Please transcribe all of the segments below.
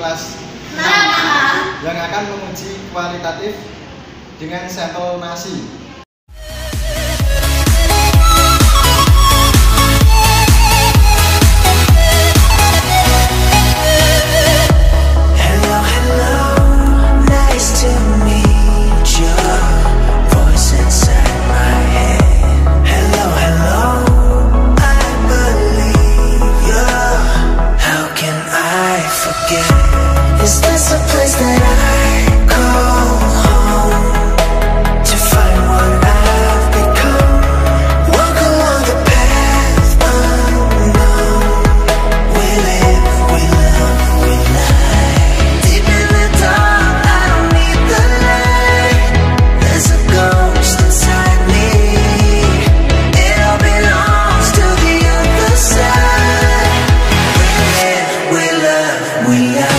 kelas 6 yang akan menguji kualitatif dengan sampel nasi. Is this a place that I call home to find what I've become? Walk along the path unknown. We live, we love, we lie. Deep in the dark, I don't need the light. There's a ghost inside me. It all belongs to the other side. We live, we love, we lie.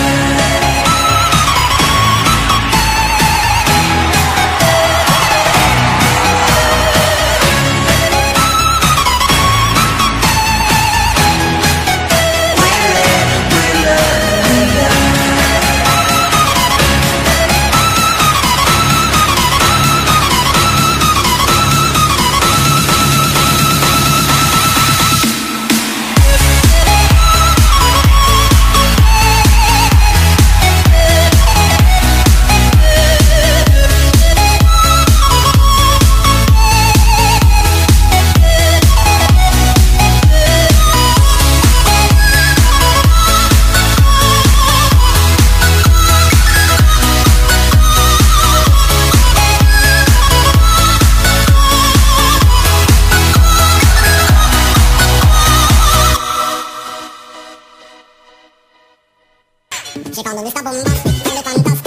She called me Mr. Bombastic, tell me fantastic.